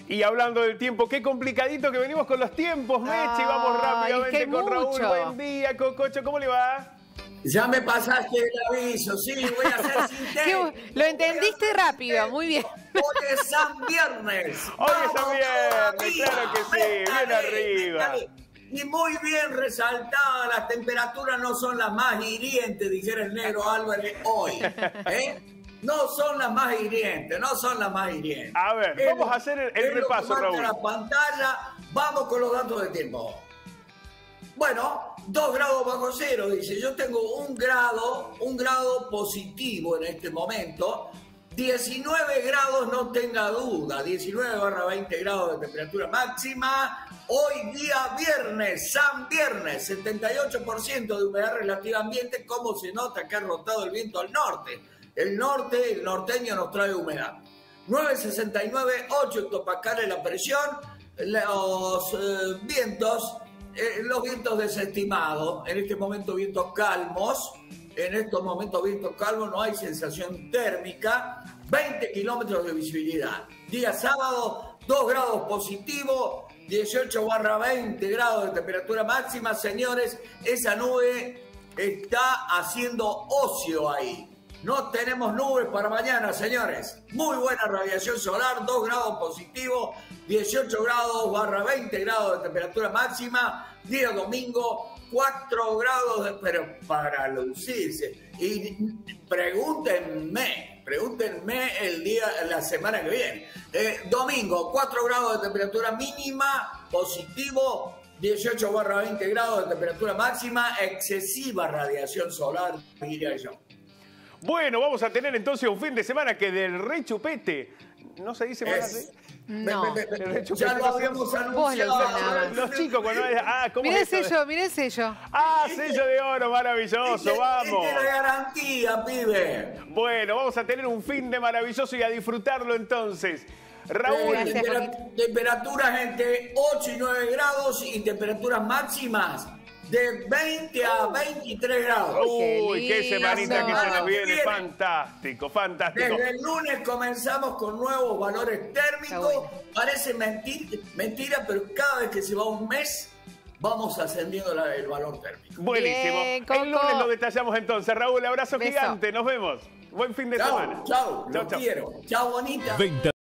Y hablando del tiempo, qué complicadito que venimos con los tiempos, Mechi. Vamos rápidamente con Raúl. Buen día, Cococho, ¿cómo le va? Ya me pasaste el aviso, sí, voy a ser sintético. Lo entendiste rápido, muy bien. Hoy es San Viernes. Hoy es San Viernes, claro que sí, bien arriba. Y muy bien resaltada, las temperaturas no son las más hirientes, dijera el negro Álvarez hoy. No son las más hirientes, no son las más hirientes. A ver, vamos a hacer el repaso, Raúl. La pantalla, vamos con los datos de tiempo. Bueno, 2 grados bajo cero, dice. Yo tengo un grado positivo en este momento. 19 grados, no tenga duda. 19/20 grados de temperatura máxima. Hoy día viernes, San Viernes, 78% de humedad relativa ambiente. ¿Cómo se nota que ha rotado el viento al norte? El norteño nos trae humedad. 969, 8 hectopascales la presión. Los vientos desestimados, en este momento vientos calmos, no hay sensación térmica, 20 kilómetros de visibilidad. Día sábado, 2 grados positivo, 18/20 grados de temperatura máxima. Señores, esa nube está haciendo ocio ahí. No tenemos nubes para mañana, señores. Muy buena radiación solar, 2 grados positivo, 18/20 grados de temperatura máxima. Día domingo, 4 grados, pero para lucirse. Y pregúntenme la semana que viene. Domingo, 4 grados de temperatura mínima, positivo, 18/20 grados de temperatura máxima, excesiva radiación solar, diría yo. Bueno, vamos a tener entonces un fin de semana que del Rey Chupete, ¿no se dice más así? No. Ya lo habíamos anunciado. Los chicos cuando... ¿cómo Miré es el eso? sello, miré el sello. Sello de oro, maravilloso, vamos. Es la garantía, pibe. Bueno, vamos a tener un fin de maravilloso y a disfrutarlo entonces. Raúl. Temperaturas entre 8 y 9 grados y temperaturas máximas de 20 a 23 grados. Uy, qué semanita que se nos viene. Fantástico, fantástico. Desde el lunes comenzamos con nuevos valores térmicos. Parece mentira, pero cada vez que se va un mes, vamos ascendiendo el valor térmico. Buenísimo. Bien, el lunes lo detallamos entonces. Raúl, abrazo gigante. Nos vemos. Buen fin de semana. Chau, lo quiero. Chau, bonita.